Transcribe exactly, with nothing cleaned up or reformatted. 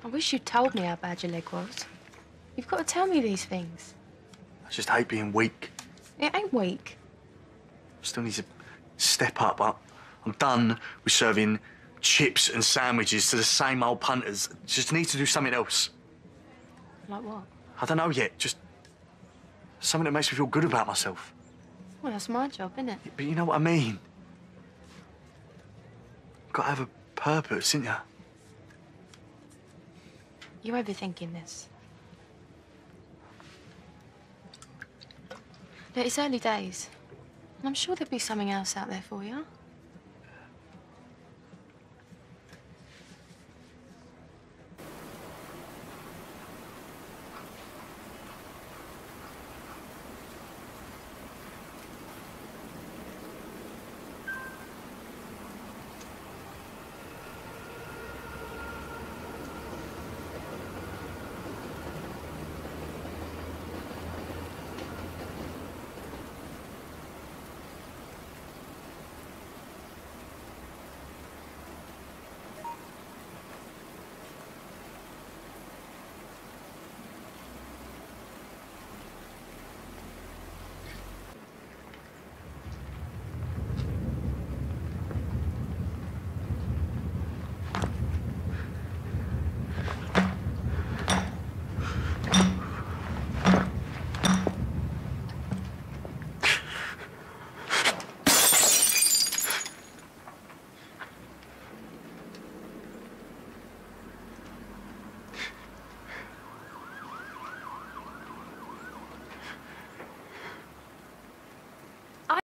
I wish you'd told me how bad your leg was. You've got to tell me these things. I just hate being weak. It ain't weak. Still need to step up. I, I'm done with serving chips and sandwiches to the same old punters. Just need to do something else. Like what? I don't know yet. Just something that makes me feel good about myself. Well, that's my job, isn't it? But you know what I mean. Got to have a purpose, ain't ya? You're overthinking this. Look, it's early days. And I'm sure there'll be something else out there for you.